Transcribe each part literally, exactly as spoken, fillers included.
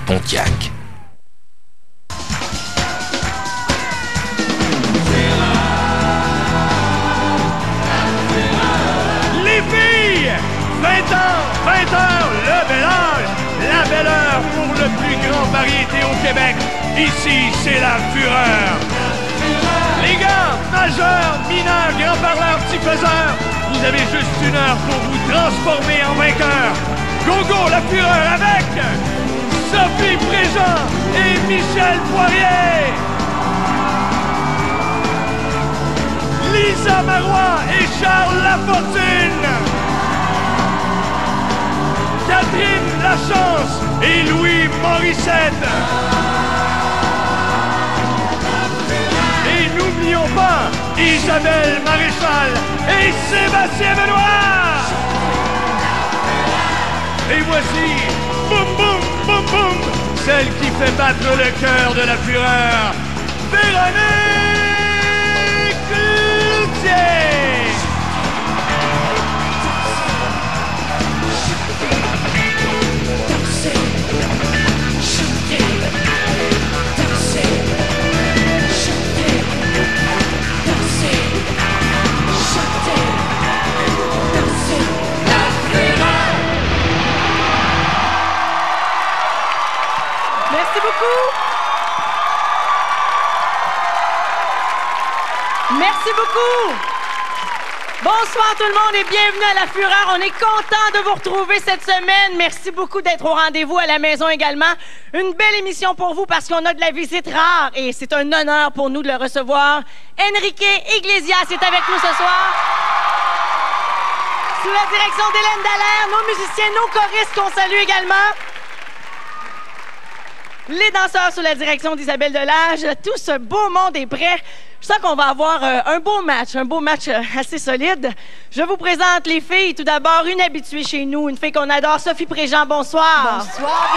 Pontiac. Les filles! vingt ans, vingt heures, le bel âge, la belle heure pour le plus grand variété au Québec. Ici, c'est la fureur. Les gars, majeurs, mineurs, grands parleurs, petits faiseurs, vous avez juste une heure pour vous transformer en vainqueur. Go go, la fureur avec Sophie Préjean et Michel Poirier. Lisa Marois et Charles Lafortune. Catherine Lachance et Louis Morissette. Et n'oublions pas Isabelle Maréchal et Sébastien Benoît. Et voici, boum boum boum boum, celle qui fait battre le cœur de la fureur, Véronique Cloutier. Merci beaucoup. Merci beaucoup. Bonsoir tout le monde et bienvenue à La Fureur. On est content de vous retrouver cette semaine. Merci beaucoup d'être au rendez-vous à la maison également. Une belle émission pour vous parce qu'on a de la visite rare et c'est un honneur pour nous de le recevoir. Enrique Iglesias est avec nous ce soir. Sous la direction d'Hélène Dallaire, nos musiciens, nos choristes qu'on salue également. Les danseurs sous la direction d'Isabelle Delage. Tout ce beau monde est prêt. Je sens qu'on va avoir euh, un beau match, un beau match euh, assez solide. Je vous présente les filles. Tout d'abord, une habituée chez nous, une fille qu'on adore, Sophie Préjean. Bonsoir. Bonsoir,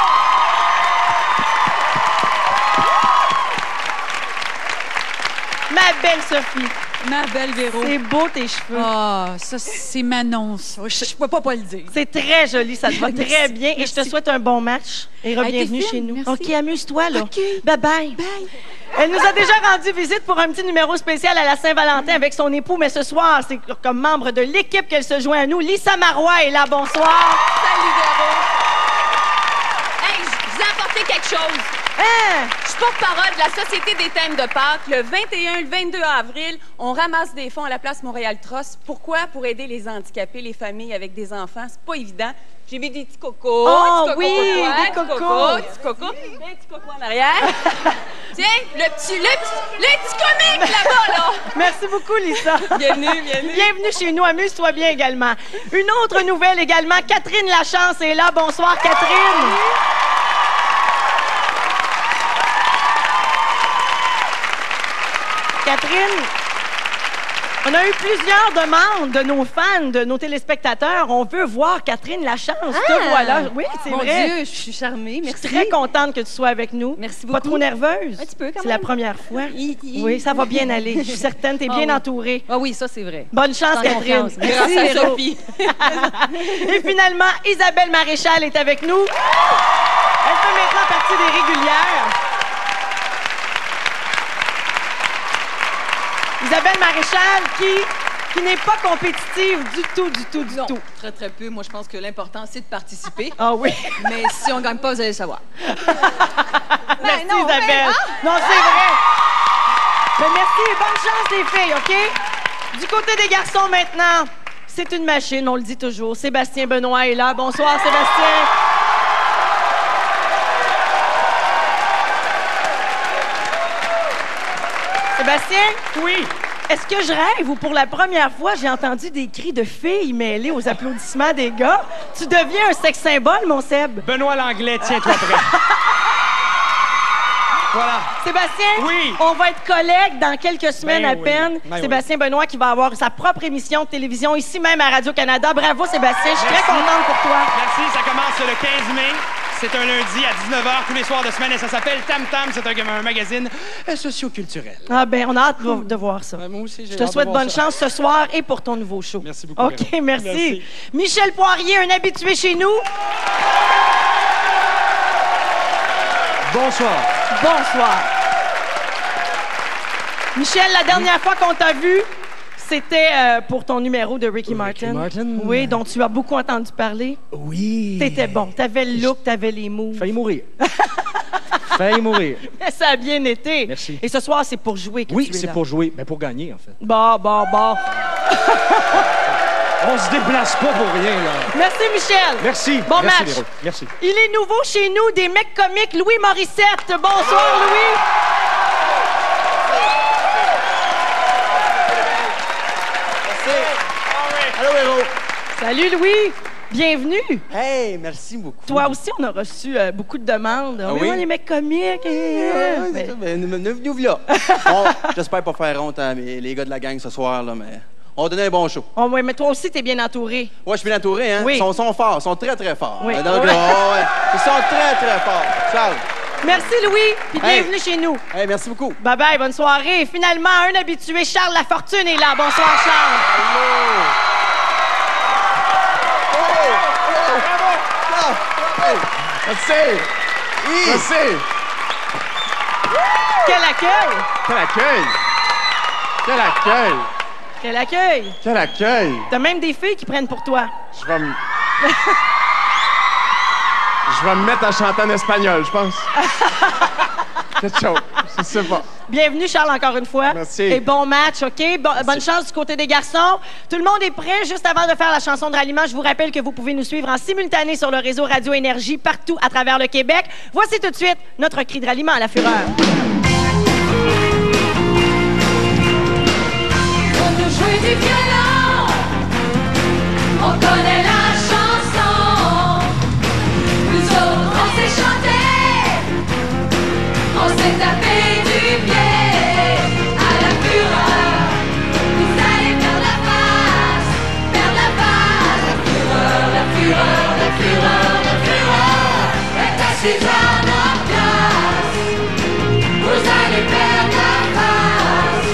Véro. Ma belle Sophie. Ma belle Véro. C'est beau tes cheveux. Ah, oh, ça, c'est Manon, ça. Je ne peux pas pas le dire. C'est très joli, ça te va très bien. Et je te souhaite un bon match. Et re-bienvenue chez nous. Merci. OK, amuse-toi, là. OK. Bye-bye. Bye. Elle nous a déjà rendu visite pour un petit numéro spécial à la Saint-Valentin avec son époux, mais ce soir, c'est comme membre de l'équipe qu'elle se joint à nous. Lisa Marois est là. Bonsoir. Salut, Véro. Hey, je vous ai apporté quelque chose. Hein? Je suis porte-parole de la Société des thèmes de Pâques. Le vingt et un et le vingt-deux avril, on ramasse des fonds à la place Montréal Trust. Pourquoi? Pour aider les handicapés, les familles avec des enfants. C'est pas évident. J'ai mis des petits cocos. Oh, petits cocos oui, pour toi, des petits cocos. cocos, petits cocos. Un petit coco en arrière. Tiens, le petit, le petit, le petit comique là-bas, là. Merci beaucoup, Lisa. Bienvenue, bienvenue. Bienvenue chez nous. Amuse-toi bien également. Une autre nouvelle également. Catherine Lachance est là. Bonsoir, Catherine. Catherine, on a eu plusieurs demandes de nos fans, de nos téléspectateurs. On veut voir Catherine Lachance. Te voilà. Oui, c'est Mon vrai. Dieu, je suis charmée. Je Merci. suis très contente que tu sois avec nous. Merci Pas beaucoup. trop nerveuse? Un petit peu, quand C'est même. la première fois. Hi, hi. Oui, ça va bien aller. Je suis certaine. Tu es Ah bien oui. entourée. Ah oui, ça, c'est vrai. Bonne chance, Sans Catherine. confiance. Grâce à Véro. Sophie. Et finalement, Isabelle Maréchal est avec nous. Elle fait maintenant partie des régulières. Isabelle Maréchal qui, qui n'est pas compétitive du tout, du tout, du Non, tout. très, très peu. Moi, je pense que l'important, c'est de participer. Ah oui. Mais si on gagne pas, vous allez le savoir. Merci, non, Isabelle. mais, Non, c'est vrai. Mais merci et bonne chance, les filles, OK? Du côté des garçons, maintenant, c'est une machine, on le dit toujours. Sébastien Benoît est là. Bonsoir, Sébastien. Sébastien? Oui. Est-ce que je rêve ou pour la première fois, j'ai entendu des cris de filles mêlés aux applaudissements des gars? Tu deviens un sex symbole, mon Seb. Benoît Langlais, tiens-toi prêt. Voilà. Sébastien, Oui. on va être collègues dans quelques semaines Ben à oui. peine. Ben Sébastien Benoît qui va avoir sa propre émission de télévision ici même à Radio-Canada. Bravo, Sébastien. Je suis très contente pour toi. Merci, ça commence le quinze mai. C'est un lundi à dix-neuf heures tous les soirs de semaine et ça s'appelle Tam Tam. C'est un, un magazine euh, socio-culturel. Ah ben, on a hâte de, de voir ça. Ouais, moi aussi, j'ai Je te hâte de souhaite voir bonne ça. chance ce soir et pour ton nouveau show. Merci beaucoup, OK, Véro. merci. Merci. Michel Poirier, un habitué chez nous. Bonsoir. Bonsoir. Michel, la dernière fois qu'on t'a vu, c'était euh, pour ton numéro de Ricky Martin. Ricky Martin. Oui, dont tu as beaucoup entendu parler. Oui. T'étais bon. T'avais le look, t'avais les moves. Failli mourir. Failli mourir. Mais ça a bien été. Merci. Et ce soir, c'est pour jouer que Oui, tu es c'est là. pour jouer. Ben, pour gagner, en fait. Bon, bon, bon. On se déplace pas pour rien, là. Merci, Michel. Merci. Bon Merci, match. Véro. Merci. Il est nouveau chez nous, des mecs comiques, Louis Morissette. Bonsoir, Louis. Allô, Véro. Salut, Louis. Bienvenue. Hey, merci beaucoup. Toi aussi, on a reçu euh, beaucoup de demandes. Ah oui, oui? moi, les mecs comiques. et- Ouais, Mais- ben, nous, nous, nous voilà. Bon, j'espère pas faire honte à mes- les gars de la gang ce soir, là, mais on va donner un bon show. Oh, ouais, mais toi aussi, t'es bien entouré. Ouais, je suis bien entouré, hein? Oui. Ils sont, sont forts, ils sont très, très forts. Oui. Euh, Donc, Ouais. là, oh, ouais. Ils sont très, très forts. Charles. Merci, Louis, puis Hey. bienvenue chez nous. Hey, merci beaucoup. Bye-bye, bonne soirée. Et finalement, un habitué, Charles Lafortune, est là. Bonsoir, Charles. Merci! Merci! Quel accueil! Quel accueil! Quel accueil! Quel accueil! Quel accueil! T'as même des filles qui prennent pour toi. Je vais me... Je vais me mettre à chanter en espagnol, je pense. Quelque chose. Je sais pas. Bienvenue, Charles, encore une fois. Merci. Et bon match, OK? Bon- bonne chance du côté des garçons. Tout le monde est prêt. Juste avant de faire la chanson de ralliement, je vous rappelle que vous pouvez nous suivre en simultané sur le réseau Radio Énergie partout à travers le Québec. Voici tout de suite notre cri de ralliement à la fureur. On nous joue du violon, on connaît la chanson. Nous autres, on sait chanter, on sait taper du pied. À la fureur, vous allez faire la face, faire la face. La fureur, la fureur, la fureur, la fureur est assise à notre place. Vous allez faire la face.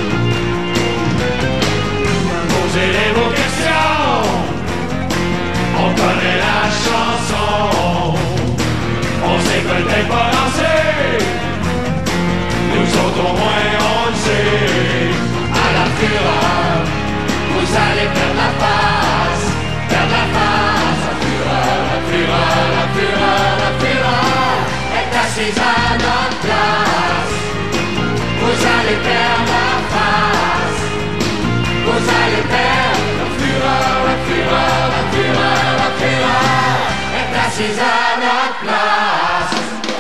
Posez-les vos questions. On connaît la chanson. On sait peut-être pas danser. Nous autres au moins on le sait. À la fureur, vous allez perdre la face. Perdre la face. La fureur, la fureur, la fureur, la fureur est assise à notre place. Vous allez perdre la face. Vous allez perdre la fureur, la fureur, la fureur, la fureur est assise à notre place.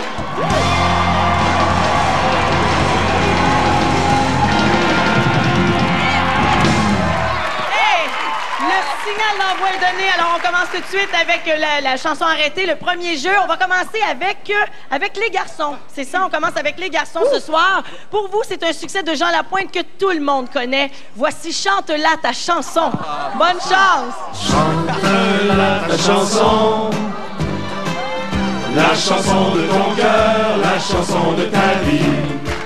Hey! Le signal d'envoi est donné. Alors, on commence tout de suite avec euh, la, la chanson arrêtée, le premier jeu. On va commencer avec, euh, avec les garçons. C'est ça, on commence avec les garçons ce soir. Pour vous, c'est un succès de Jean Lapointe que tout le monde connaît. Voici Chante-la ta chanson. Bonne chance! Chante-la ta chanson, la chanson de ton cœur, la chanson de ta vie.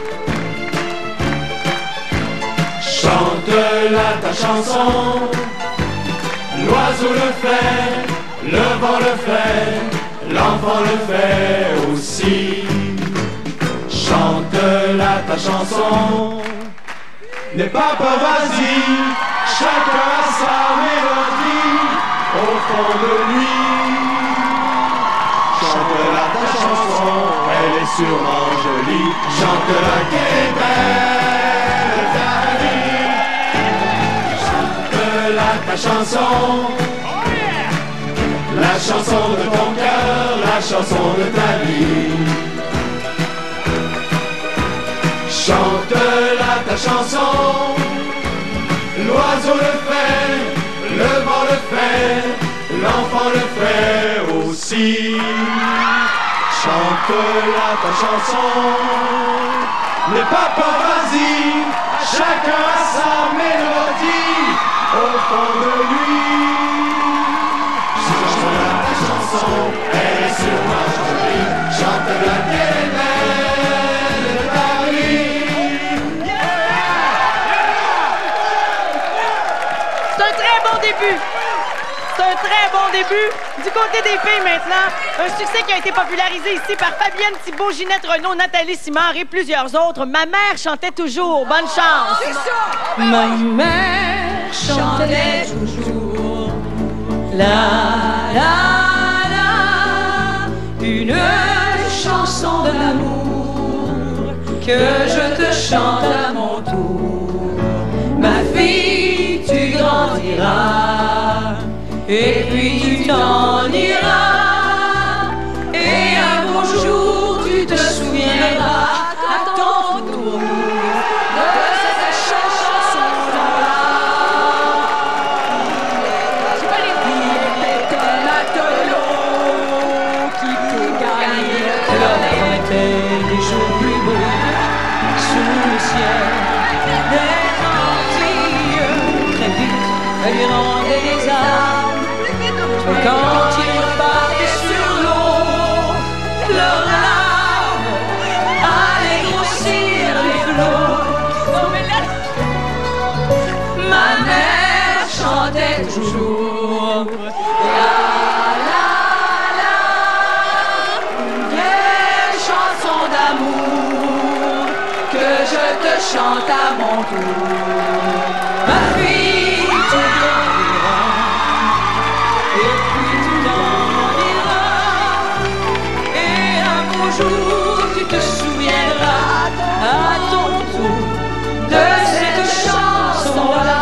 Chante-la ta chanson, l'oiseau le fait, le vent le fait, l'enfant le fait aussi. Chante-la ta chanson, n'aie pas peur, vas-y, chacun a sa mélodie au fond de lui. Chante-la ta chanson, elle est sûrement jolie. Chante-la qu'elle est belle, ta vie. Chante-la ta chanson, la chanson de ton cœur, la chanson de ta vie. Chante-la ta chanson, l'oiseau le fait, le vent le fait, l'enfant le fait aussi. Chante-la ta chanson, n'aie pas peur, vas-y, chacun a sa mélodie au fond de lui. Chante-la ta chanson, elle est sûrement jolie. Chante-la qu'elle est belle de Paris. C'est un très bon début. C'est un très bon début. Du côté des filles maintenant, un succès qui a été popularisé ici par Fabienne Thibault, Ginette Renault, Nathalie Simard et plusieurs autres. Ma mère chantait toujours. Bonne chance. C'est ça! Ma mère chantait toujours. La, la, la, une chanson d'amour que je te chante à mon tour. Ma fille, tu grandiras et puis tu t'en iras et un beau jour tu te souviendras à ton tour de cette chanson-là. Il était un matelot qui peut gagner le cœur. Était des jours plus beaux sous le ciel. Des Antilles, très vite, elles rendaient les armes. Quand ils repartaient sur l'eau, leurs larmes allaient grossir les flots. Ma mère chantait toujours. La, la, la, une vieille chanson d'amour que je te chante à mon tour. Ma fille, tu grandiras. Et puis tu t'en iras. Et un beau jour tu te souviendras à ton tour de cette chanson-là.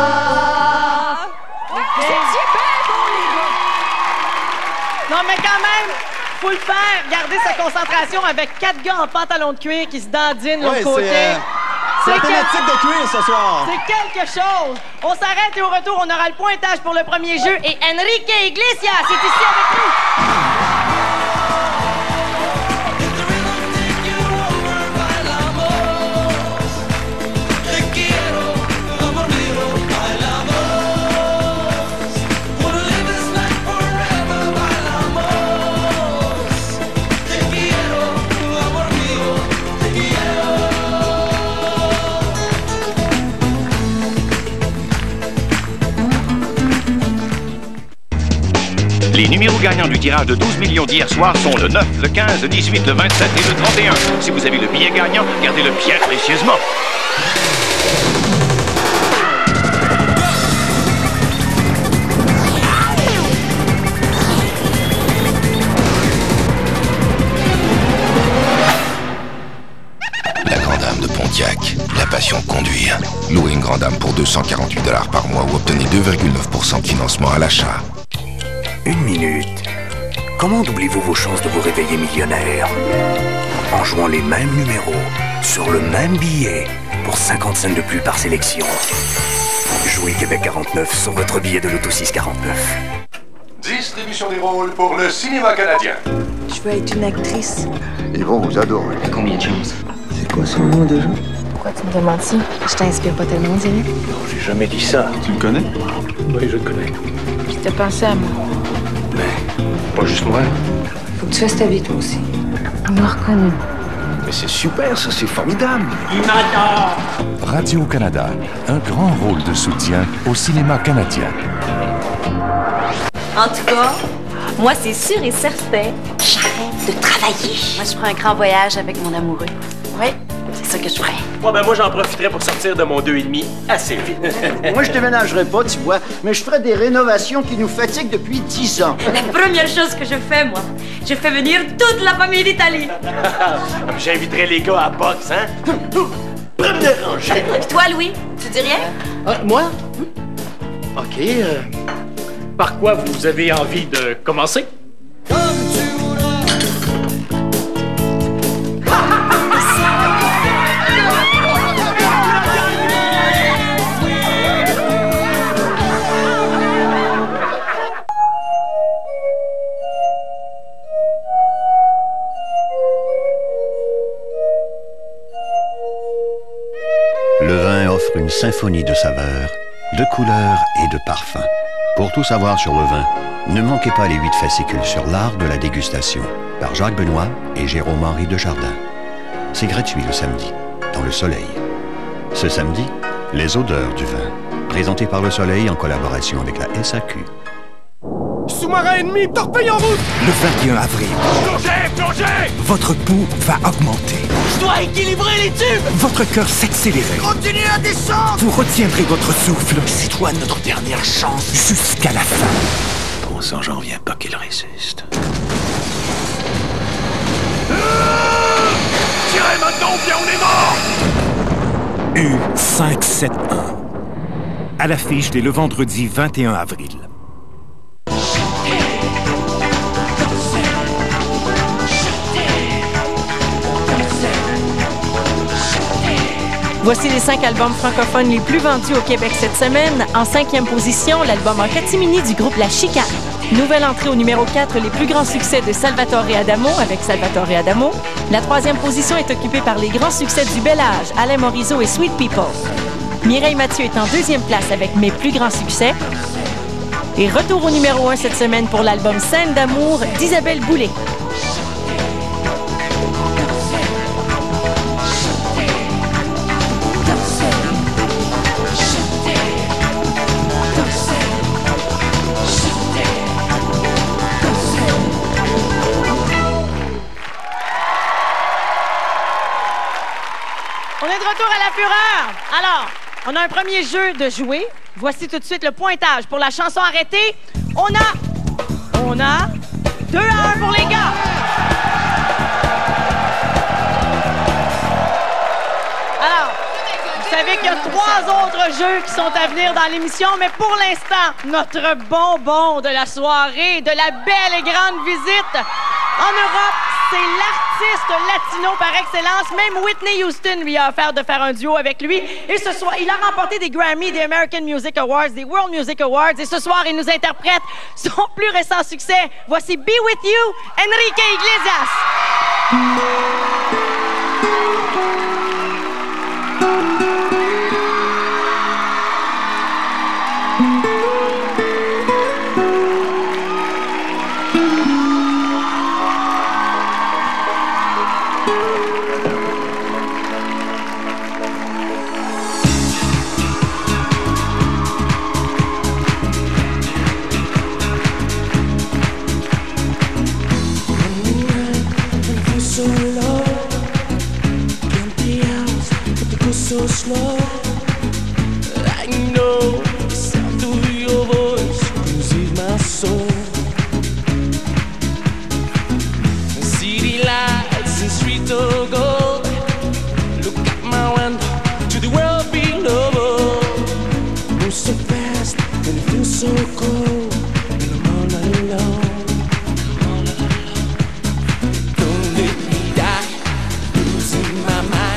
C'est super bon, les gars! Non, mais quand même, faut le faire. Garder sa concentration avec quatre gars en pantalon de cuir qui se dandinent de l'autre Ouais, côté. c'est, euh, c'est la quel- thématique de cuir ce soir. C'est quelque chose. On s'arrête et au retour, on aura le pointage pour le premier jeu. Et Enrique Iglesias est ici avec nous. Les numéros gagnants du tirage de douze millions d'hier soir sont le neuf, le quinze, le dix-huit, le vingt-sept et le trente et un. Si vous avez le billet gagnant, gardez-le bien précieusement. La Grande Dame de Pontiac, la passion de conduire. Louez une Grande Dame pour deux cent quarante-huit dollars par mois ou obtenez deux virgule neuf pour cent de financement à l'achat. Une minute. Comment doublez-vous vos chances de vous réveiller millionnaire? En jouant les mêmes numéros sur le même billet pour cinquante cents de plus par sélection. Jouez Québec quarante-neuf sur votre billet de l'Auto six quarante-neuf. Distribution des rôles pour le cinéma canadien. Je veux être une actrice. Ils vont vous adorer. Combien de chances? C'est quoi son nom déjà? Pourquoi tu me demandes ça? Je t'inspire pas tellement, on dirait. Non, j'ai jamais dit ça. Tu le connais? Oui, je le connais. Puis t'as pensé à moi. Mais, pas juste moi. Faut que tu fasses ta vie, toi aussi. On m'a reconnu. Mais c'est super, ça, c'est formidable. Radio-Canada, un grand rôle de soutien au cinéma canadien. En tout cas, moi, c'est sûr et certain, j'arrête de travailler. Moi, je prends un grand voyage avec mon amoureux. Oui, c'est ça que je ferais. Ouais, ben moi, j'en profiterais pour sortir de mon deux et demi assez vite. Moi, je déménagerai pas, tu vois, mais je ferai des rénovations qui nous fatiguent depuis dix ans. La première chose que je fais, moi, je fais venir toute la famille d'Italie. J'inviterai les gars à boxe, hein? Première rangée. Et toi, Louis, tu dis rien? Ah, moi? OK. euh, par quoi vous avez envie de commencer? Le vin offre une symphonie de saveurs, de couleurs et de parfums. Pour tout savoir sur le vin, ne manquez pas les huit fascicules sur l'art de la dégustation par Jacques Benoît et Jérôme-Henri Desjardins. C'est gratuit le samedi, dans Le Soleil. Ce samedi, les odeurs du vin, présenté par Le Soleil en collaboration avec la S A Q. Sous-marin ennemi, torpille en route! Le vingt et un avril, Plongez, plongez! votre pouls va augmenter. Je dois équilibrer les tubes! Votre cœur s'accélérer. Continuez à descendre! Vous retiendrez votre souffle. C'est toi notre dernière chance! Jusqu'à la fin. Bon sang, j'en reviens pas qu'il résiste. Tirez maintenant, bien on est mort! U cinq sept un. À l'affiche dès le vendredi vingt et un avril. Voici les cinq albums francophones les plus vendus au Québec cette semaine. En cinquième position, l'album en catimini du groupe La Chicane. Nouvelle entrée au numéro quatre, les plus grands succès de Salvatore Adamo avec Salvatore Adamo. La troisième position est occupée par les grands succès du bel âge, Alain Morisot et Sweet People. Mireille Mathieu est en deuxième place avec Mes plus grands succès. Et retour au numéro un cette semaine pour l'album Scène d'amour d'Isabelle Boulay. On est de retour à la fureur. Alors, on a un premier jeu de jouer. Voici tout de suite le pointage pour la chanson arrêtée. On a... On a... deux à un pour les gars. Alors, vous savez qu'il y a trois autres jeux qui sont à venir dans l'émission, mais pour l'instant, notre bonbon de la soirée, de la belle et grande visite en Europe, c'est l'artiste latino par excellence. Même Whitney Houston lui a offert de faire un duo avec lui. Et ce soir, il a remporté des Grammy, des American Music Awards, des World Music Awards. Et ce soir, il nous interprète son plus récent succès. Voici Be With You, Enrique Iglesias. So slow, I know the sound of your voice soothes my soul. City lights and streets of gold. Look out my window to the world below. Go so fast and it feels so cold, and I'm all alone. Don't let me die, losing my mind.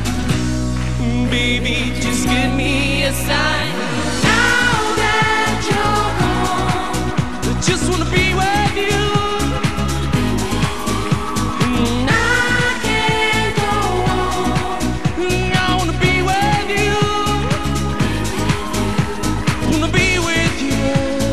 Baby, just give me a sign. Now that you're gone, I just wanna be with you. And I can't go on. I wanna be with you. Wanna be with you.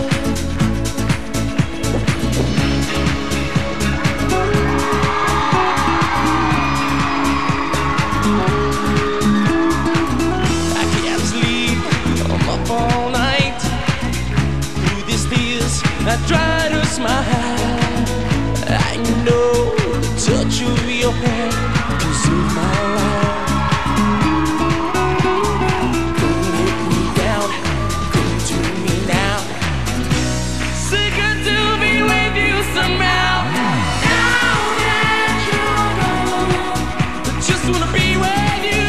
All night through these tears, I try to smile. I know the touch of your hand can save my life. Don't let me down, come to me now. So good to be with you somehow. Now that you're gone, I just wanna be with you.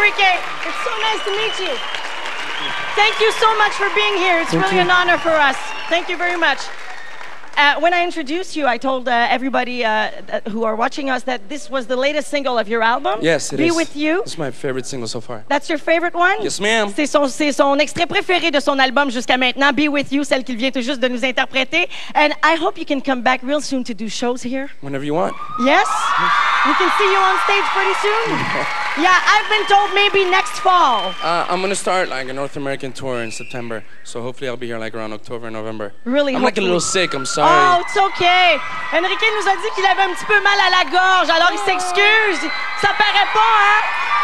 Enrique. It's so nice to meet you. Thank you so much for being here. It's Thank really you. an honor for us. Thank you very much. Uh, when I introduced you, I told uh, everybody uh, that, who are watching us that this was the latest single of your album. Yes, it Be is. With You. This is my favorite single so far. That's your favorite one? Yes, ma'am. C'est son, c'est son extrait préféré de son album jusqu'à maintenant, Be With You, celle qu'il vient tout juste de nous interpréter. And I hope you can come back real soon to do shows here. Whenever you want. Yes? We can see you on stage pretty soon? Yeah, I've been told maybe next fall. Uh, I'm gonna start like a North American tour in September, so hopefully I'll be here like around October, November. Really? I'm like a hopefully. little sick. I'm sorry. Oh, it's okay. Enrique nous a dit qu'il avait un petit peu mal à la gorge, alors il s'excuse. Ça paraît pas, hein?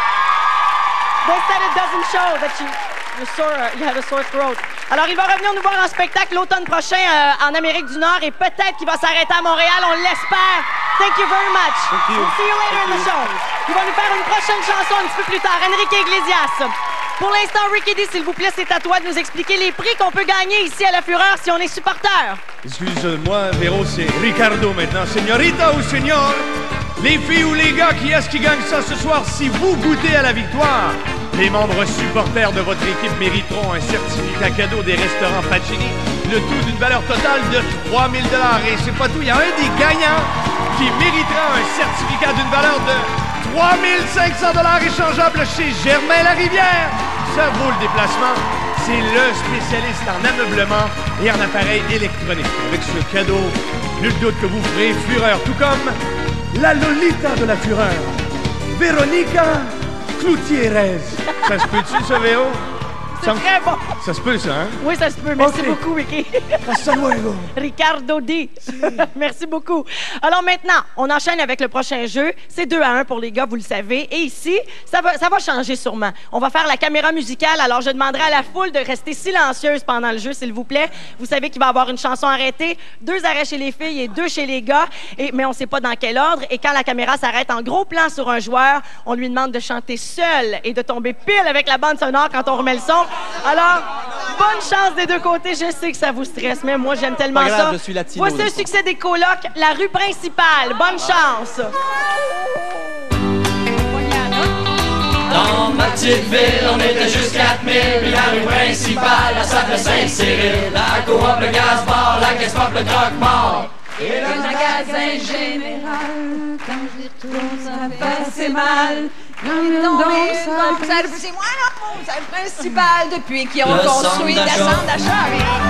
They said it doesn't show that you, you're sore, uh, you have a sore throat. Alors, il va revenir nous voir en spectacle l'automne prochain euh, en Amérique du Nord et peut-être qu'il va s'arrêter à Montréal, on l'espère. Thank you very much. Thank you. We'll see you later Thank in the you. show. Il va nous faire une prochaine chanson un petit peu plus tard, Enrique Iglesias. Pour l'instant, Ricky D, s'il vous plaît, c'est à toi de nous expliquer les prix qu'on peut gagner ici à La Fureur si on est supporter. Excuse-moi, Véro, c'est Ricardo maintenant. Señorita ou señor, les filles ou les gars, qui est-ce qui gagne ça ce soir si vous goûtez à la victoire? Les membres supporters de votre équipe mériteront un certificat cadeau des restaurants Pacini, le tout d'une valeur totale de trois mille dollars. Et c'est pas tout, il y a un des gagnants qui méritera un certificat d'une valeur de trois mille cinq cents dollars échangeable chez Germain Larivière. Ça vaut le déplacement. C'est le spécialiste en ameublement et en appareils électroniques. Avec ce cadeau, nul doute que vous ferez fureur, tout comme la Lolita de la Fureur, Véronica Cloutierrez. Ça se peut-tu, ça, Véro? C'est très bon. Ça se peut, ça, hein? Oui, ça se peut. Merci Ok. beaucoup, Ricky. Hasta luego. Ricardo D. Merci beaucoup. Alors maintenant, on enchaîne avec le prochain jeu. C'est deux à un pour les gars, vous le savez. Et ici, ça va, ça va changer sûrement. On va faire la caméra musicale. Alors, je demanderai à la foule de rester silencieuse pendant le jeu, s'il vous plaît. Vous savez qu'il va y avoir une chanson arrêtée, deux arrêts chez les filles et deux chez les gars. Et, mais on ne sait pas dans quel ordre. Et quand la caméra s'arrête en gros plan sur un joueur, on lui demande de chanter seul et de tomber pile avec la bande sonore quand on remet le son. Alors, bonne chance des deux côtés. Je sais que ça vous stresse, mais moi, j'aime tellement Pas grave, ça. je suis latino, Voici des le fois. succès des colocs, la rue principale. Bonne chance. Dans ma petite ville, on était juste quatre mille, puis la rue principale, la salle de Saint-Cyril, la coop, le gaz-bar, la caisse pop, le croque-mort. Et le magasin général, quand je retourne, ça me fait assez mal. Donc, ça, c'est moi, là, mon salle principale, depuis qu'ils ont Le construit centre la d'achat. centre d'achat.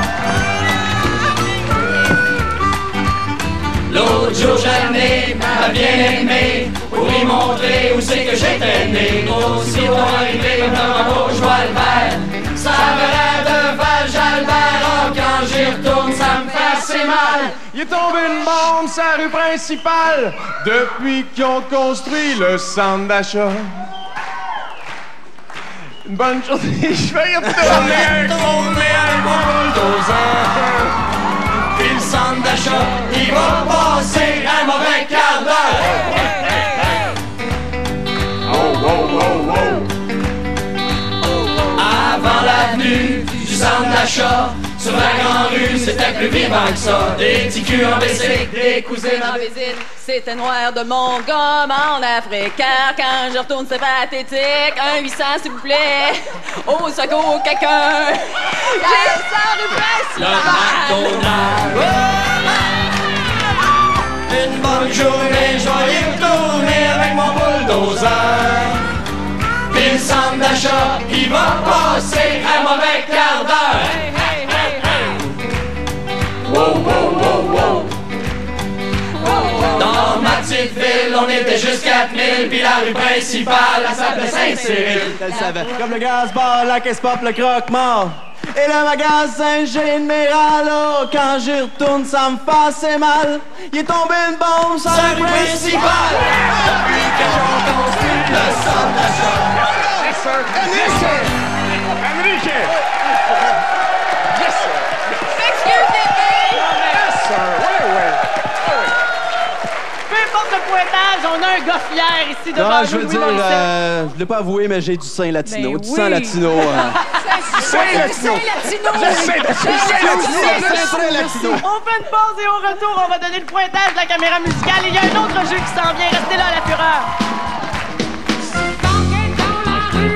L'autre jour, j'ai amené ma bien-aimée pour lui montrer où c'est que j'étais né. Aussitôt arrivé dans un bourgeois Albert, ça avait l'air de Val-Jalbert. Oh, quand j'y retourne, ça me fait assez mal. Il est tombé une bombe sur la rue principale depuis qu'ils ont construit le centre d'achat. Une bonne journée, je vais y retourner avec mon bulldozer. Puis le centre d'achat, il va passer un mauvais quart d'heure. Oh, oh, oh, oh. Avant l'avenue du centre d'achat, sur la grande rue, c'était plus vivant que ça. Des petits culs en bicycle, des cousines en visite. C'était noir de monde comme en Afrique. Car quand je retourne, c'est pathétique. Un huit cents, s'il vous plaît. Au secours, quelqu'un. J'ai ça rue Le principale. McDonald's. Une bonne journée, je vais y retourner avec mon bulldozer. Puis le centre d'achat, il va passer un mauvais quart d'heure. Wow, wow, wow, wow. Dans ma petite ville, on était juste quatre mille, puis la rue principale, la salle de Saint-Cyril. Je le savais. Comme le gaz-bar, la caisse pop, le croque-mort. Et le magasin général, oh, quand j'y retourne, ça me fait assez mal. Il est tombé une bombe sur la rue principale. Depuis que j'ai construit le centre d'achat. Yes, sir. Enrique! Enrique! Yes, sir. Excuse me. Yes, sir. Oui, oui. Peu importe le pointage, on a un gars fier ici devant Non, nous. je veux Louis dire, Morissette. euh, je l'ai pas avoué, mais j'ai du sein latino. Ben du oui. sang latino. euh. C'est latino. J'essaie de Très latino. On fait une pause et au retour, on va donner le pointage de la caméra musicale. Il y a un autre jeu qui s'en vient. Restez là, à La Fureur. Dans la rue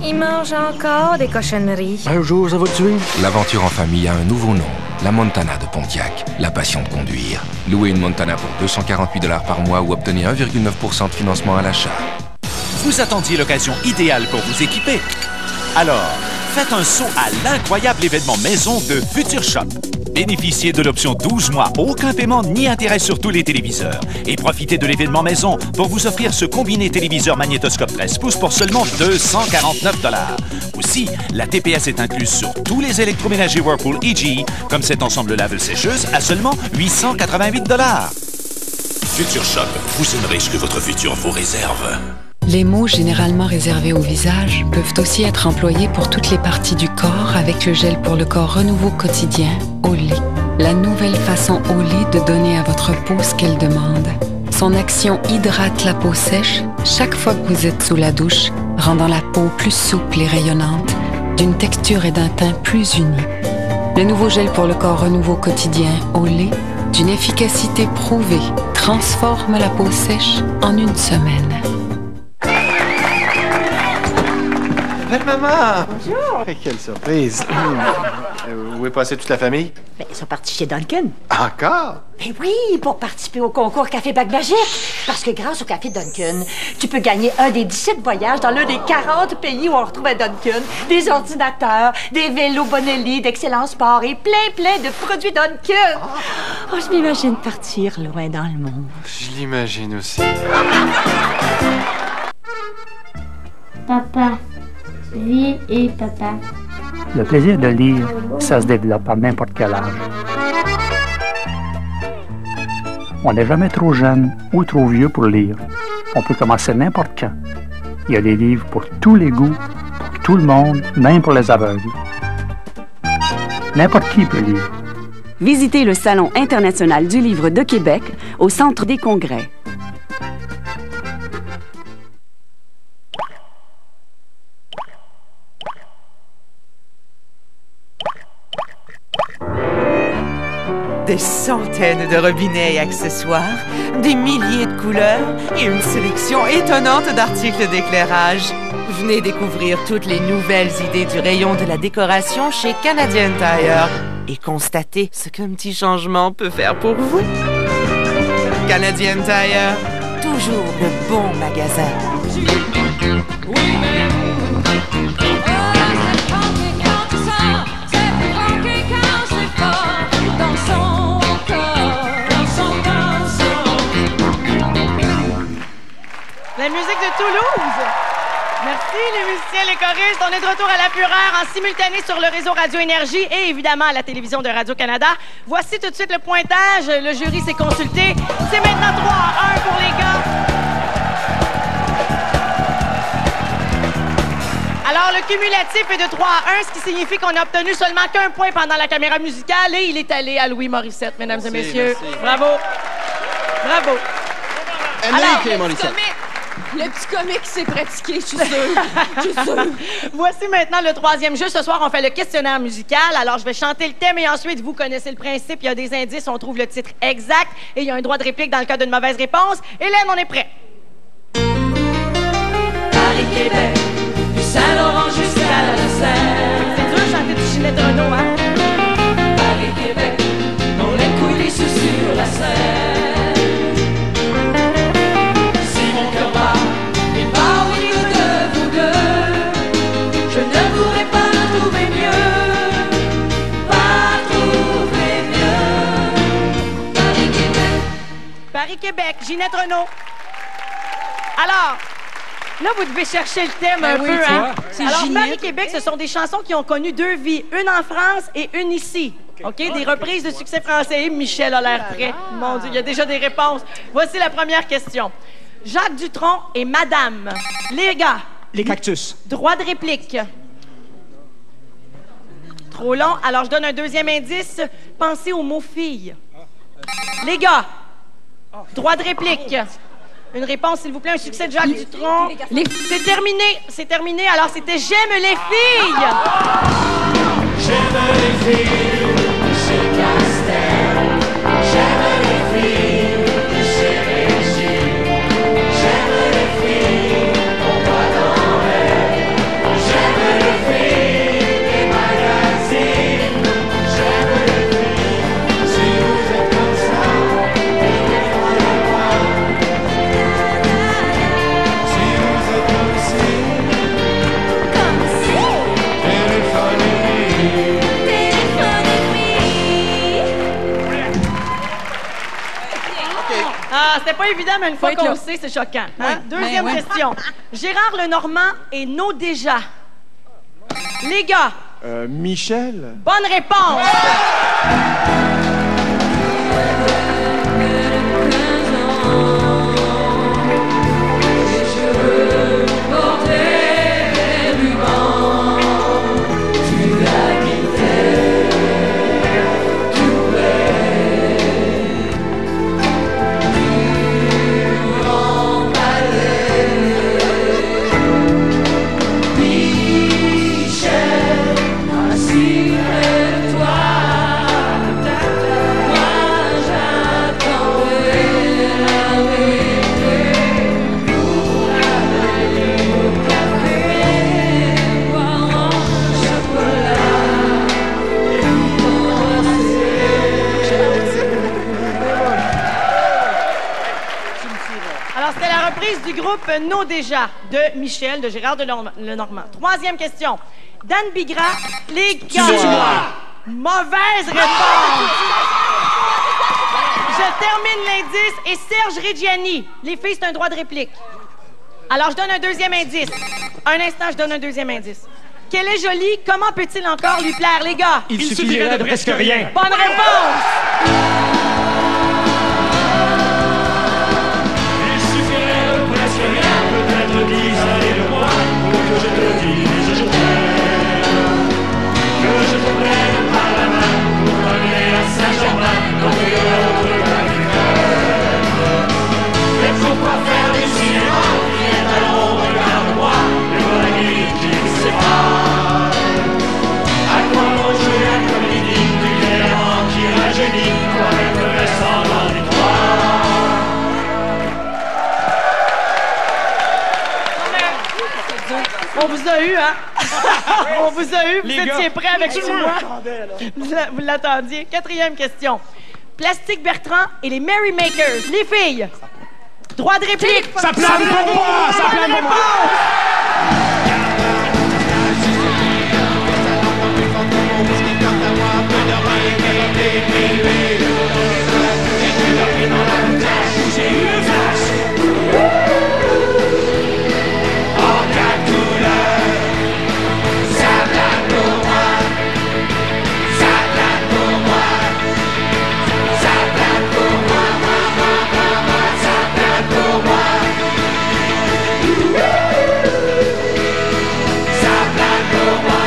Il mange encore des cochonneries. Un jour, ça va tuer. L'aventure en famille a un nouveau nom. La Montana de Pontiac. La passion de conduire. Louez une Montana pour deux cent quarante-huit dollars par mois ou obtenez un virgule neuf pour cent de financement à l'achat. Vous attendiez l'occasion idéale pour vous équiper? Alors, faites un saut à l'incroyable événement maison de Future Shop. Bénéficiez de l'option douze mois, aucun paiement ni intérêt sur tous les téléviseurs. Et profitez de l'événement maison pour vous offrir ce combiné téléviseur magnétoscope treize pouces pour seulement deux cent quarante-neuf dollars. Aussi, la T P S est incluse sur tous les électroménagers Whirlpool E G, comme cet ensemble lave-sécheuse à seulement huit cent quatre-vingt-huit dollars. Future Shop, vous aimerez ce que votre futur vous réserve. Les mots généralement réservés au visage peuvent aussi être employés pour toutes les parties du corps avec le gel pour le corps Renouveau quotidien Olé. La nouvelle façon Olé de donner à votre peau ce qu'elle demande. Son action hydrate la peau sèche chaque fois que vous êtes sous la douche, rendant la peau plus souple et rayonnante, d'une texture et d'un teint plus unis. Le nouveau gel pour le corps Renouveau quotidien Olé, d'une efficacité prouvée, transforme la peau sèche en une semaine. Belle maman! Bonjour! Quelle surprise! Où est passée toute la famille? Ben, ils sont partis chez Duncan. Encore? Ben oui, pour participer au concours Café Bac Magique. Parce que grâce au Café Duncan, tu peux gagner un des dix-sept voyages dans l'un des quarante pays où on retrouve à Duncan des ordinateurs, des vélos Bonelli, d'excellents sports et plein, plein de produits Duncan. Oh, je m'imagine partir loin dans le monde. Je l'imagine aussi. Papa. Vie et papa. Le plaisir de lire, ça se développe à n'importe quel âge. On n'est jamais trop jeune ou trop vieux pour lire. On peut commencer n'importe quand. Il y a des livres pour tous les goûts, pour tout le monde, même pour les aveugles. N'importe qui peut lire. Visitez le Salon international du livre de Québec au Centre des congrès. Des centaines de robinets et accessoires, des milliers de couleurs et une sélection étonnante d'articles d'éclairage. Venez découvrir toutes les nouvelles idées du rayon de la décoration chez Canadian Tire et constater ce qu'un petit changement peut faire pour vous. Canadian Tire, toujours le bon magasin. La musique de Toulouse. Merci les musiciens, les choristes. On est de retour à la Fureur en simultané sur le réseau Radio Énergie et évidemment à la télévision de Radio-Canada. Voici tout de suite le pointage. Le jury s'est consulté. C'est maintenant trois à un pour les gars. Alors, le cumulatif est de trois à un, ce qui signifie qu'on a obtenu seulement qu'un point pendant la caméra musicale et il est allé à Louis Morissette, mesdames merci, et messieurs. Merci. Bravo. Bravo. Enrique Morissette. Le petit comique s'est pratiqué, je suis sûre. Je suis sûre. Voici maintenant le troisième jeu. Ce soir, on fait le questionnaire musical. Alors, je vais chanter le thème et ensuite, vous connaissez le principe. Il y a des indices, on trouve le titre exact et il y a un droit de réplique dans le cas d'une mauvaise réponse. Hélène, on est prêt. Paris-Québec, du Saint-Laurent jusqu'à la Seine. C'est dur de chanter du Ginette Renault, hein? Paris-Québec, dont les coulisses sur la Seine. Paris-Québec, Ginette Renault. Alors, là, vous devez chercher le thème ben un oui, peu. Hein? Alors, Paris-Québec, ce sont des chansons qui ont connu deux vies, une en France et une ici. OK? Des reprises de succès français. Michel a l'air prêt. Mon Dieu, il y a déjà des réponses. Voici la première question. Jacques Dutronc et Madame. Les gars. Les cactus. Droit de réplique. Trop long. Alors, je donne un deuxième indice. Pensez au mot fille. Les gars. Droit de réplique. Une réponse, s'il vous plaît. Un succès de Jacques Dutronc. Les... C'est terminé. C'est terminé. Alors, c'était J'aime les filles. J'aime les filles de chez Castel. J'aime les filles de chez Régis. J'aime les filles qu'on voit dans l'air. Ah, c'était pas évident, mais une fois être qu'on là. le sait, c'est choquant. hein? Ouais, Deuxième ben ouais. question. Gérard Lenormand et nos déjà. Les gars, Euh, Michel? bonne réponse. Alors, c'était la reprise du groupe Nos déjà de Michel, de Gérard de Lon- Lenormand. Troisième question. Dan Bigra, les gars. Tue-moi. Mauvaise réponse. Je termine l'indice et Serge Reggiani. Les filles, c'est un droit de réplique. Alors, je donne un deuxième indice. Un instant, je donne un deuxième indice. Qu'elle est jolie, comment peut-il encore lui plaire, les gars? Il suffirait de presque rien. Bonne réponse! Il suffirait de presque rien, peut-être dix années de moi, pour que je te dise je t'aime. Que je te prenne par la main pour t'emmener à Saint-Germain, dans autre mais faut pas faire du cinéma, viens allons, regarde-moi, le voilà qui me sépare. À quoi bon jouer la comédie du diamant qui rajeunit, pour être ressemblant du On vous a eu, hein? On vous a eu. Vous Les étiez gars, prêts avec tout tout le monde moi? l'attendait, là. Vous la- Vous l'attendiez. Quatrième question. Plastique Bertrand et les Merrymakers. Les filles. Droit de réplique. Ça plane pour moi, ça plane pour moi. J'ai eu le flash. En quatre couleurs. Ça plane pour moi. Ça plane pour moi. Ça plane pour moi, moi, moi, moi, moi. Ça plane pour moi. Ça plane pour moi.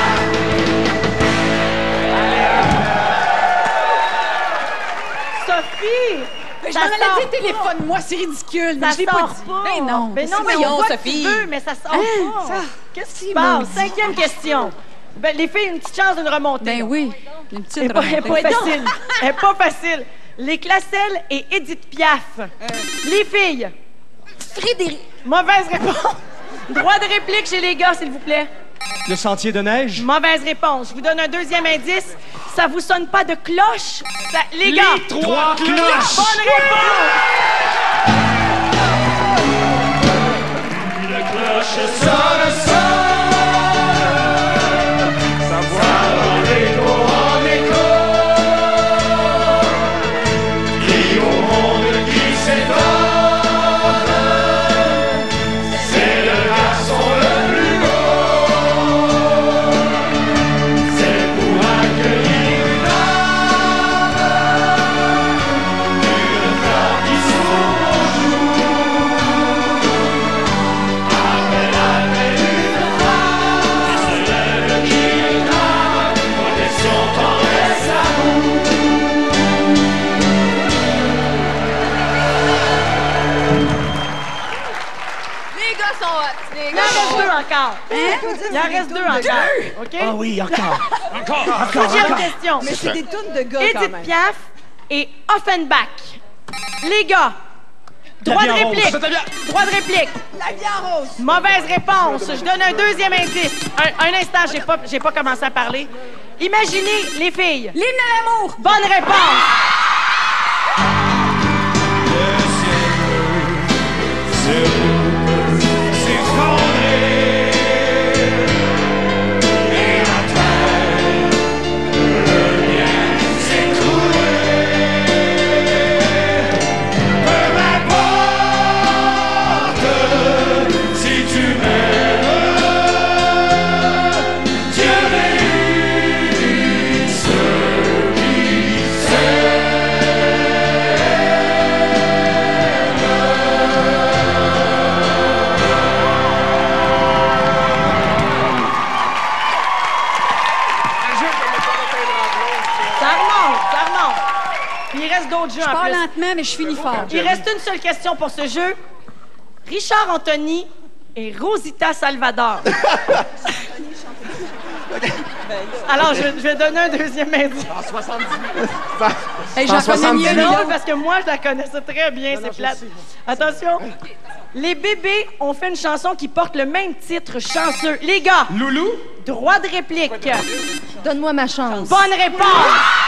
Sophie! Mais je ça m'en allais sort dire pas. téléphone-moi, c'est ridicule. Mais Ça je l'ai pas sort dit. pas. Mais non. Mais non, mais voyons, on voit que Sophie. tu veux, mais ça sort Hein, pas. ça- Qu'est-ce qui C'est se passe? maudit. Cinquième question. Ben, les filles, une petite chance d'une remontée. Ben là. oui, une petite Elle est pas, elle est pas remontée. facile. Elle est pas facile. Les Classel et Edith Piaf. Les filles. Frédéric. Mauvaise réponse. Droit de réplique chez les gars, s'il vous plaît. Le sentier de neige. Mauvaise réponse. Je vous donne un deuxième indice. Ça vous sonne pas de cloche? Ça- Les, Les gars. trois cloches. Bonne réponse. La cloche sonne, sonne. Savoir en écho, en écho. Dis au monde qui s'étonne. C'est le garçon le plus beau. C'est pour accueillir une âme. Une fleur qui s'ouvre au jour. Après la belle une femme qui se lève, qui est âme. Protection, tendresse, amour. Les gars sont hot. Les Il gars en sont reste deux hot. encore. Hein? Il en reste deux encore. OK? Ah oui, encore. Encore, Deuxième question. Mais c'est des tunes de gars quand Edith même. Piaf et Offenbach. Les gars. Droit de La bière réplique. rose. Droit de réplique. La bière rose. Mauvaise réponse. Je donne un deuxième indice. Un, un instant, j'ai pas, j'ai pas commencé à parler. Imaginez les filles. L'hymne à l'amour. Bonne réponse. Peu m'importe reste d'autres jeux Je en pars plus. lentement, mais je finis fort. Il reste une seule question pour ce jeu. Richard Anthony et Rosita Salvador. Alors, je, je vais donner un deuxième indice. En soixante-dix. Hey, j'en connais mieux l'autre parce que moi, je la connaissais très bien, c'est plate. Attention. Les bébés ont fait une chanson qui porte le même titre, Chanceux. Les gars. Loulou. Droit de réplique. Donne-moi ma chance. Bonne réponse.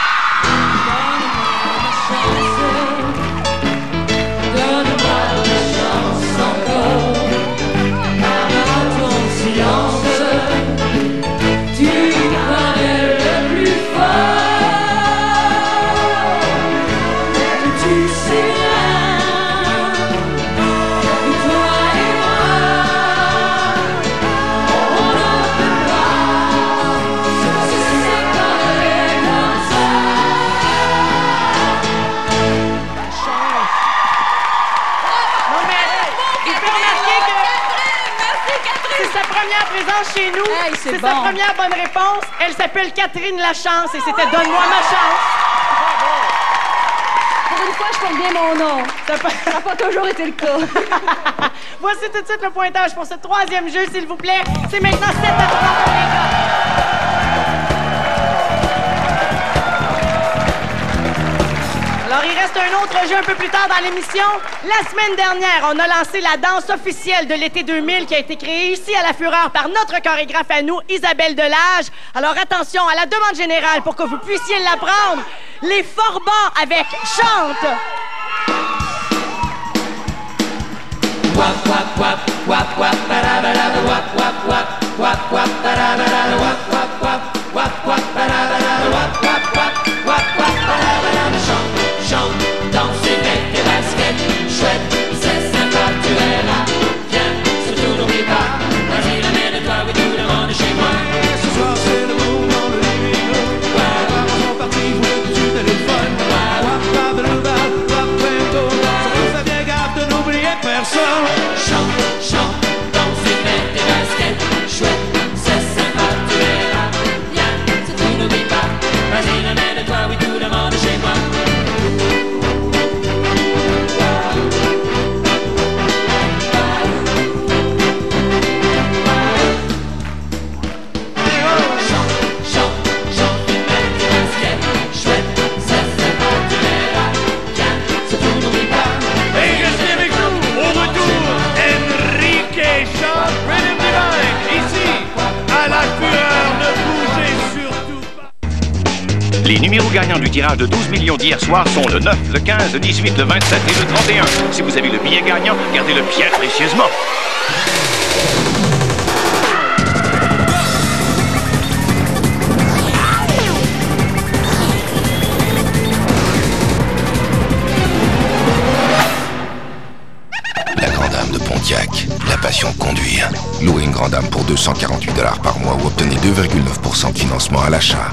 Présence chez nous. Hey, c'est c'est bon. sa première bonne réponse. Elle s'appelle Catherine Lachance et c'était Donne-moi ma chance. Pour une fois, je porte bien mon nom. Ça n'a pas toujours été le cas. Voici tout de suite le pointage pour ce troisième jeu, s'il vous plaît. C'est maintenant sept à trois pour les gars. Alors, il reste un autre jeu un peu plus tard dans l'émission. La semaine dernière, on a lancé la danse officielle de l'été deux mille qui a été créée ici à La Fureur par notre chorégraphe à nous, Isabelle Delage. Alors, attention, à la demande générale, pour que vous puissiez l'apprendre, les Forbans avec Chante. Wap wap wap wap wap parabara wap wap wap wap wap parabara wap wap wap wap wap parabara wap wap wap wap wap parabara chante chante danse avec tes baskets chouette c'est sympa tu verras viens surtout n'oublie pas vas-y ramène-toi oui tout le monde est chez moi ce soir c'est le monde dans le living room ouais on est parti jouer du téléphone wap wap wap wap wap fais bien gaffe de n'oublier personne. Chante, chante, danse et mets tes baskets. Chouette, c'est sympa, tu verras. Viens, surtout n'oublie pas. Vas-y, ramène-toi, oui, tout le monde est chez moi. Chante, chante, chante et mets tes baskets. Chouette, c'est sympa, tu verras. Viens, surtout n'oublie pas. Et restez avec nous, au retour, Enrique chante Rhythm Divine, ici, à La Fureur, ne bougez surtout pas. Les numéros gagnants du tirage de douze millions d'hier soir sont le neuf, le quinze, le dix-huit, le vingt-sept et le trente et un. Si vous avez le billet gagnant, gardez-le bien précieusement. La Grande Dame de Pontiac, la passion de conduire. Louez une Grande Dame pour deux cent quarante-huit dollars par mois ou obtenez deux virgule neuf pour cent de financement à l'achat.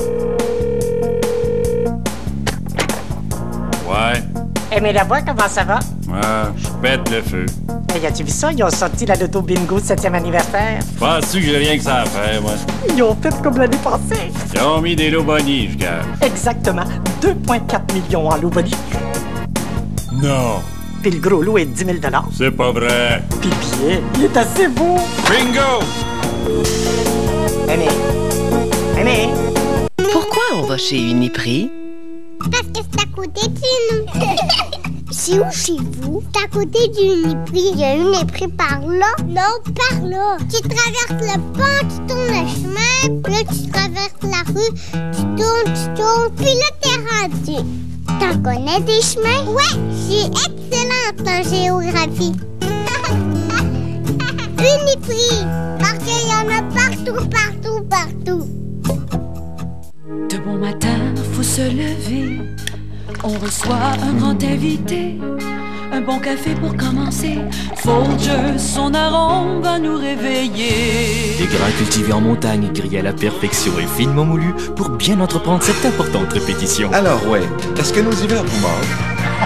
Ouais. Eh, mais la voix, comment ça va? Ah, je pète le feu. Hey, as-tu vu ça? Ils ont sorti la loto bingo de septième anniversaire. Penses-tu que j'ai rien que ça à faire, moi? Ils ont fait comme l'année passée. Ils ont mis des lots bonnies, je gaffe. Exactement. deux virgule quatre millions en lot bonus. Non. Puis le gros lot est de dix mille dollars. C'est pas vrai. Puis le billet, il est assez beau. Bingo! Eh, mais... Eh, mais... Pourquoi on va chez Uniprix? Parce que c'est à côté de chez nous. C'est où chez vous? C'est à côté du Uniprix. Il y a une Uniprix par là? Non, par là. Tu traverses le pont, tu tournes le chemin, puis là, tu traverses la rue, tu tournes, tu tournes, puis là, t'es rendu. T'en connais des chemins? Ouais, je suis excellente en géographie. Uniprix, parce qu'il y en a partout, partout, partout. De bon matin, faut se lever. On reçoit un grand invité. Un bon café pour commencer. Folgers, son arôme va nous réveiller. Des grains cultivés en montagne, grillés à la perfection et finement moulus pour bien entreprendre cette importante répétition. Alors ouais, est-ce que nos hivers vous manquent?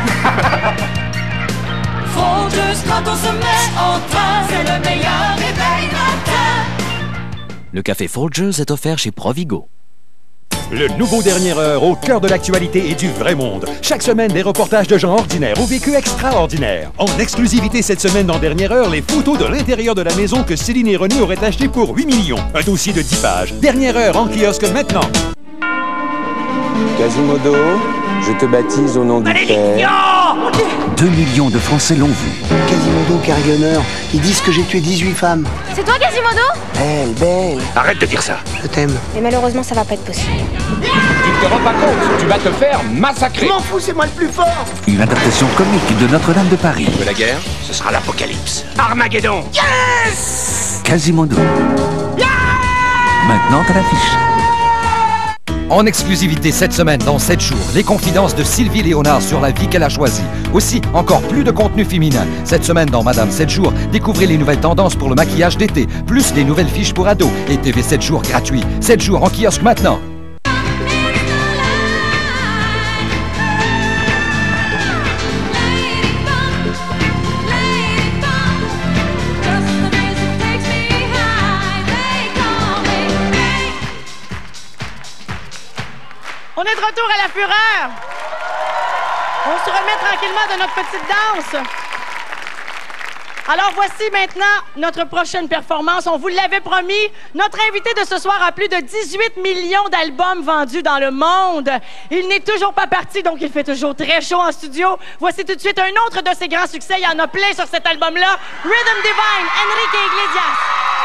Folgers, quand on se met en train, c'est le meilleur réveil matin. Le café Folgers est offert chez Provigo. Le nouveau Dernière Heure au cœur de l'actualité et du vrai monde. Chaque semaine, des reportages de gens ordinaires au vécu extraordinaire. En exclusivité cette semaine dans Dernière Heure, les photos de l'intérieur de la maison que Céline et René auraient acheté pour huit millions. Un dossier de dix pages. Dernière Heure en kiosque maintenant. Quasimodo, je te baptise au nom du Père. Deux millions de Français l'ont vu. Quasimodo, carillonneur, ils disent que j'ai tué dix-huit femmes. C'est toi, Quasimodo? Belle, belle. Arrête de dire ça. Je t'aime. Mais malheureusement, ça va pas être possible. Tu te rends pas compte, tu vas te faire massacrer. Je m'en fous, c'est moi le plus fort. Une adaptation comique de Notre-Dame de Paris. Tu veux la guerre? Ce sera l'apocalypse. Armageddon. Yes! Quasimodo. Yeah! Maintenant à l'affiche. En exclusivité cette semaine dans sept jours, les confidences de Sylvie Léonard sur la vie qu'elle a choisie. Aussi, encore plus de contenu féminin. Cette semaine dans Madame sept jours, découvrez les nouvelles tendances pour le maquillage d'été, plus des nouvelles fiches pour ados et T V sept jours gratuit. sept jours en kiosque maintenant. On est de retour à la fureur. On se remet tranquillement de notre petite danse. Alors voici maintenant notre prochaine performance. On vous l'avait promis. Notre invité de ce soir a plus de dix-huit millions d'albums vendus dans le monde. Il n'est toujours pas parti, donc il fait toujours très chaud en studio. Voici tout de suite un autre de ses grands succès. Il y en a plein sur cet album-là. Rhythm Divine, Enrique Iglesias.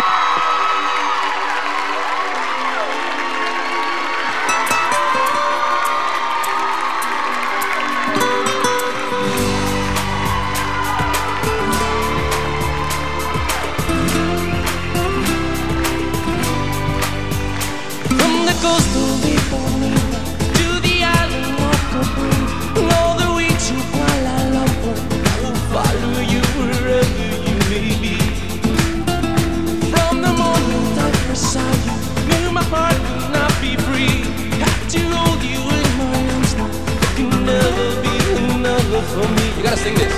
You gotta sing this.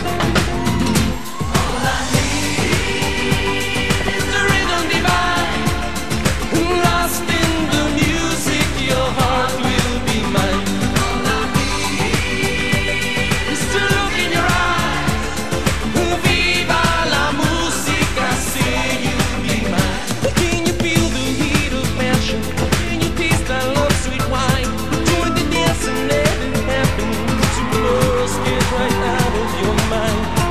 Right out of your mind.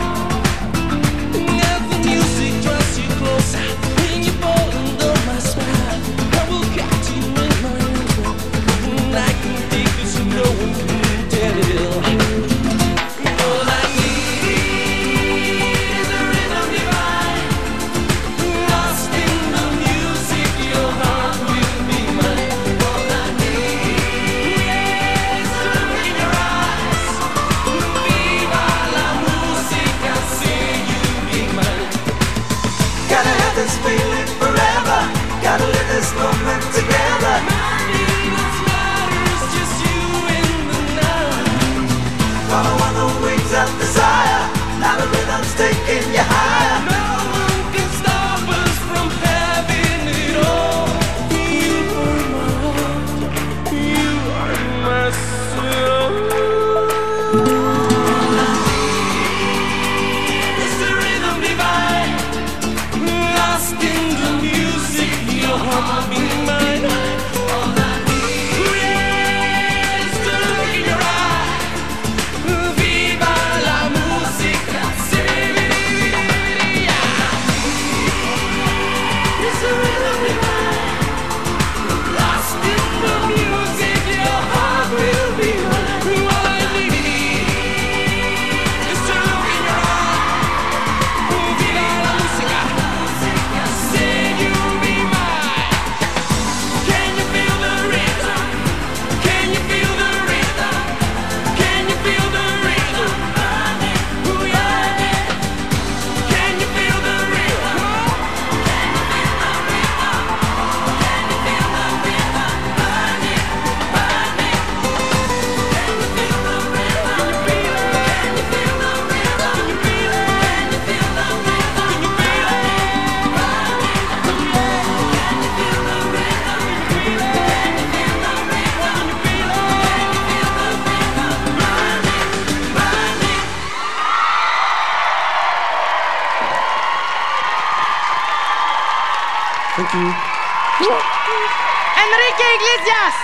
Enrique Iglesias!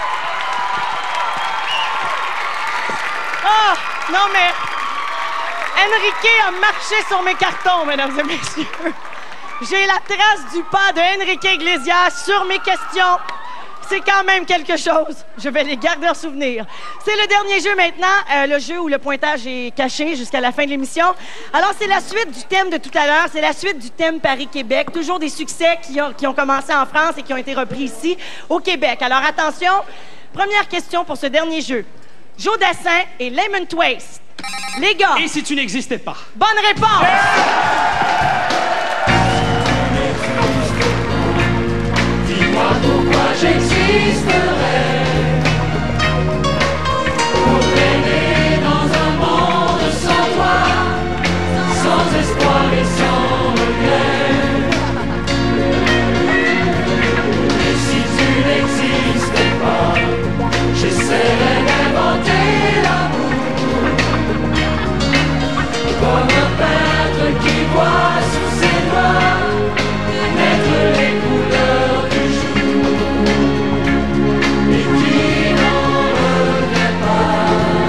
Oh, non mais... Enrique a marché sur mes cartons, mesdames et messieurs. J'ai la trace du pas de Enrique Iglesias sur mes questions. C'est quand même quelque chose. Je vais les garder en souvenir. C'est le dernier jeu maintenant, euh, le jeu où le pointage est caché jusqu'à la fin de l'émission. Alors, c'est la suite du thème de tout à l'heure. C'est la suite du thème Paris-Québec. Toujours des succès qui ont, qui ont commencé en France et qui ont été repris ici, au Québec. Alors, attention, première question pour ce dernier jeu. Joe Dassin et Lemon Twist. Les gars. Et si tu n'existais pas? Bonne réponse! Yeah! Dis-moi pourquoi j'existerais pour traîner dans un monde sans toi, sans espoir et sans regret. Et si tu n'existais pas, j'essaierais d'inventer l'amour comme un peintre qui voit sous ses doigts naître les couleurs du jour et qui n'en revient pas.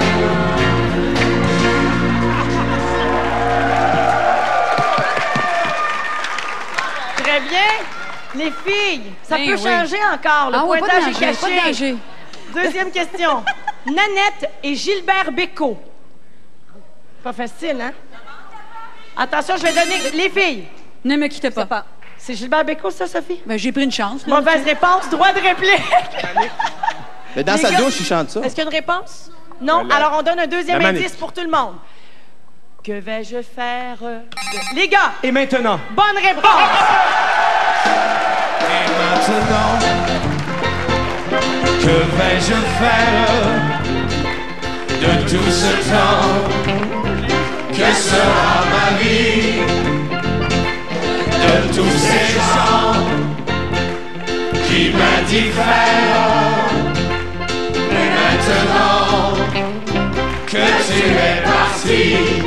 Très bien. Les filles, ça Ben peut oui. changer encore. Le Ah ouais, pas de pointage est danger, caché. pas de danger. Deuxième question. Nanette et Gilbert Bécaud. Pas facile, hein? Attention, je vais donner... Les filles. Ne me quittez pas. C'est Gilbert Bécaud, ça, Sophie? Ben, j'ai pris une chance. là, Mauvaise tu sais. réponse. Droit de réplique. Mais dans Les sa gars, douche, il chante ça. Est-ce qu'il y a une réponse? Non? Ben, la- Alors, on donne un deuxième la indice Manique. pour tout le monde. Que vais-je faire de... Les gars! Et maintenant? Bonne réponse! Et maintenant, que vais-je faire de tout ce temps? Que sera ma vie de tous ces gens qui m'indiffèrent? Et maintenant que tu es parti,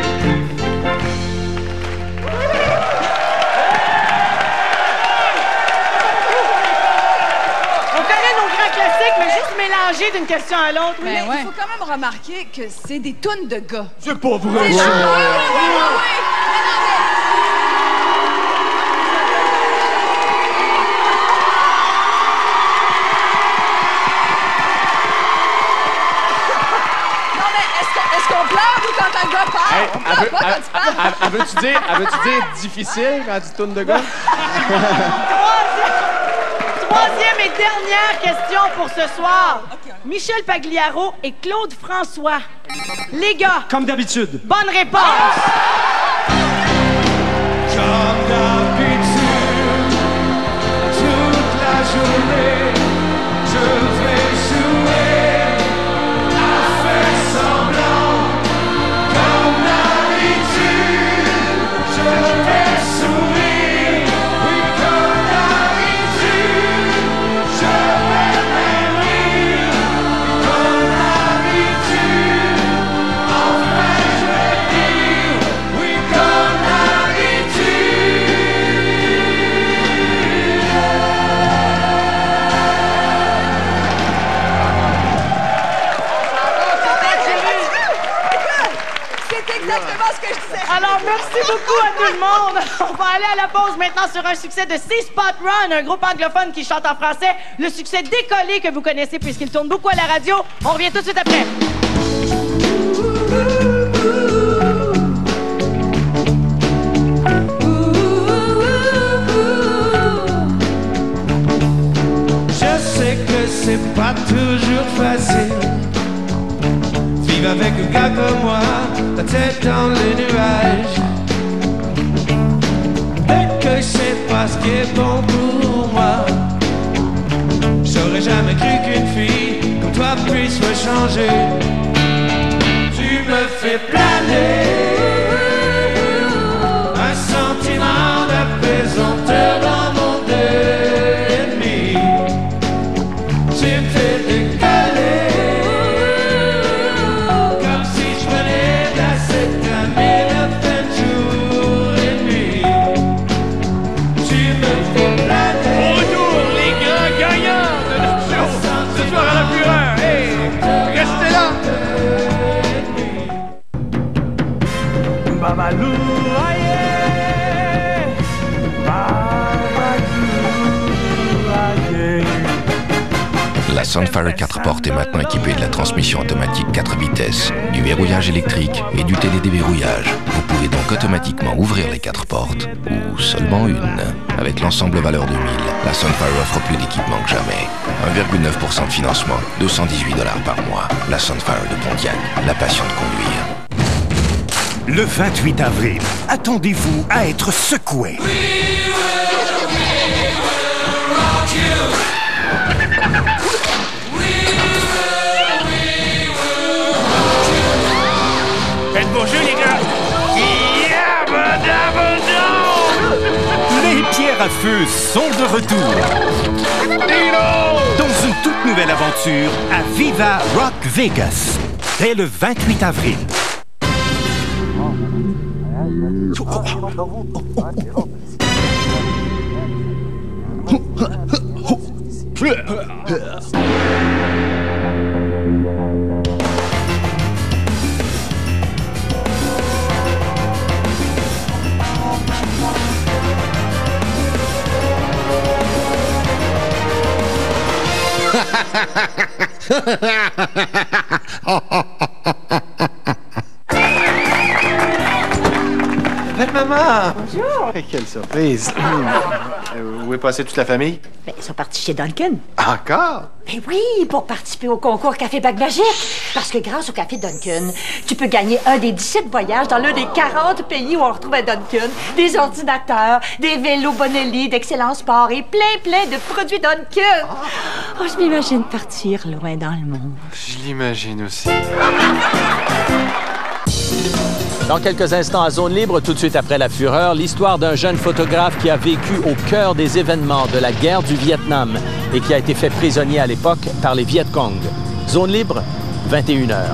On connaît nos grands classiques, mais juste mélanger d'une question à l'autre. Ben Oui, ouais. Il faut quand même remarquer que c'est des tunes de gars. C'est pas vrai. Oui, oui, oui, oui, oui. Non, mais est-ce qu'on est-ce qu'on pleure ou quand un gars parle? Hey, On elle pleure veut- pas quand elle- tu parles. elle- elle veut-tu dire, elle veut-tu dire difficile quand tu tournes de gars? Troisième et dernière question pour ce soir. Michel Pagliaro et Claude François. Les gars. Comme d'habitude. Bonne réponse. Comme d'habitude, toute la journée, je vais jouer à faire semblant. Comme d'habitude, je vais sourire. Oui, comme d'habitude, je vais même rire. Comme d'habitude, enfin je vais dire. Oui, comme C'est exactement ce que je disais. Alors, merci beaucoup à tout le monde. On va aller à la pause maintenant sur un succès de Six Spot Run, un groupe anglophone qui chante en français. Le succès décollé que vous connaissez puisqu'il tourne beaucoup à la radio. On revient tout de suite après. Je sais que c'est pas toujours facile. Vivre avec un gars comme moi, la tête dans les nuages. Et que je sais pas ce qui est bon pour moi. J'aurais jamais cru qu'une fille comme toi puisse me changer. Tu me fais planer un sentiment d'apaisanteur dans mon ennemi. Tu me fais décoller comme si je venais d'acétamine à peine jour et nuit. Tu me fais planer Sunfire quatre portes est maintenant équipée de la transmission automatique quatre vitesses, du verrouillage électrique et du télédéverrouillage. Vous pouvez donc automatiquement ouvrir les quatre portes, ou seulement une. Avec l'ensemble valeur deux mille, la Sunfire offre plus d'équipement que jamais. un virgule neuf pour cent de financement, deux cent dix-huit dollars par mois. La Sunfire de Pontiac, la passion de conduire. Le vingt-huit avril, attendez-vous à être secoué. Faites vos jeux, les gars! Les pierres à feu sont de retour. Dans une toute nouvelle aventure à Viva Rock Vegas. Dès le vingt-huit avril. Belle maman! Bonjour! Quelle surprise! euh, où est passée toute la famille? Ben, ils sont partis chez Duncan. Encore? Ben oui, pour participer au concours Café Bac Magique. Parce que grâce au Café Duncan, tu peux gagner un des dix-sept voyages dans l'un des quarante pays où on retrouve à Duncan des ordinateurs, des vélos Bonelli, d'excellents sports et plein, plein de produits Duncan. Oh, je m'imagine partir loin dans le monde. Je l'imagine aussi. Dans quelques instants à Zone Libre, tout de suite après la fureur, l'histoire d'un jeune photographe qui a vécu au cœur des événements de la guerre du Vietnam et qui a été fait prisonnier à l'époque par les Viet Cong. Zone Libre, vingt et une heures.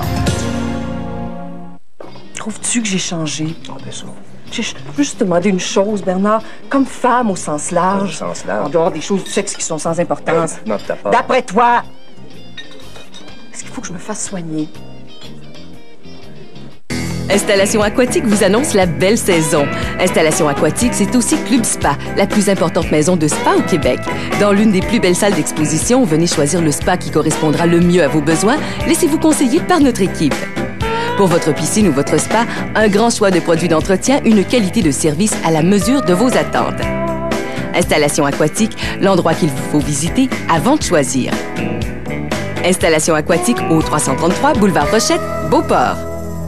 Trouves-tu que j'ai changé? Ah, bien sûr. J'ai juste demandé une chose, Bernard. Comme femme au sens large. Au sens large. En dehors des choses du sexe qui sont sans importance. Non, t'as pas. D'après toi, est-ce qu'il faut que je me fasse soigner? Installation Aquatique vous annonce la belle saison. Installation Aquatique, c'est aussi Club Spa, la plus importante maison de spa au Québec. Dans l'une des plus belles salles d'exposition, venez choisir le spa qui correspondra le mieux à vos besoins. Laissez-vous conseiller par notre équipe. Pour votre piscine ou votre spa, un grand choix de produits d'entretien, une qualité de service à la mesure de vos attentes. Installation Aquatique, l'endroit qu'il vous faut visiter avant de choisir. Installation Aquatique au trois cent trente-trois boulevard Rochette, Beauport.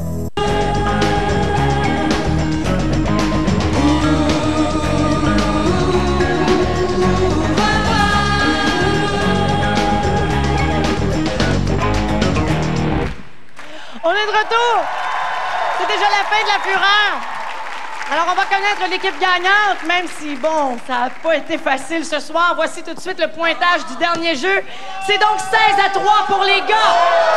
On est de retour! C'est déjà la fin de la fureur! Alors, on va connaître l'équipe gagnante, même si, bon, ça n'a pas été facile ce soir. Voici tout de suite le pointage du dernier jeu. C'est donc seize à trois pour les gars!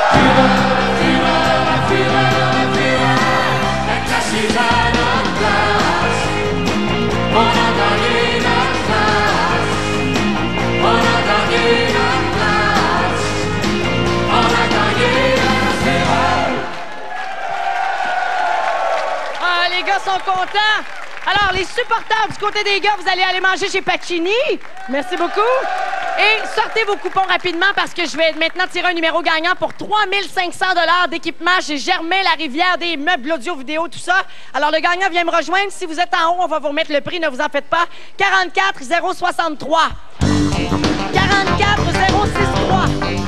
Ah, les gars sont contents. Alors, les supporters du côté des gars, vous allez aller manger chez Pacini. Merci beaucoup. Et sortez vos coupons rapidement parce que je vais maintenant tirer un numéro gagnant pour trois mille cinq cents dollars d'équipement chez Germain La Rivière, des meubles audio, vidéo, tout ça. Alors, le gagnant vient me rejoindre. Si vous êtes en haut, on va vous remettre le prix. Ne vous en faites pas. quarante-quatre zéro soixante-trois. quarante-quatre zéro soixante-trois.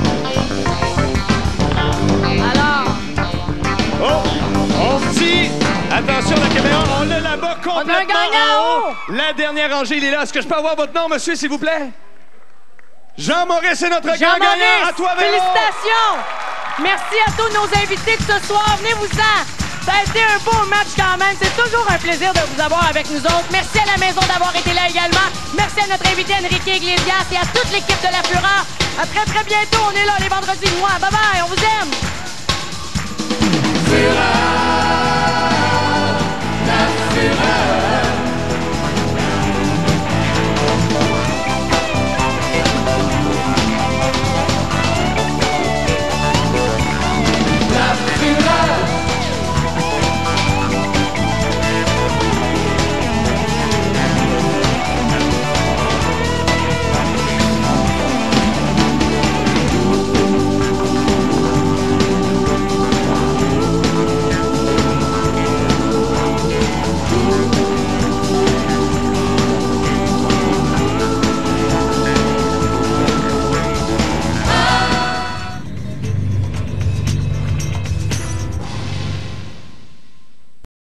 Alors... Oh! On se dit... Attention, la caméra, on l'a là-bas complètement. On a un gagnant en haut. La dernière rangée, il est là. Est-ce que je peux avoir votre nom, monsieur, s'il vous plaît? Jean-Maurice, c'est notre grand gagnant. À toi, Véro. Félicitations. Merci à tous nos invités de ce soir. Venez-vous-en. Ça a été un beau match quand même. C'est toujours un plaisir de vous avoir avec nous autres. Merci à la maison d'avoir été là également. Merci à notre invité Enrique Iglesias et à toute l'équipe de La Fureur. À très, très bientôt. On est là les vendredis de mois. Bye-bye. On vous aime. Fureur.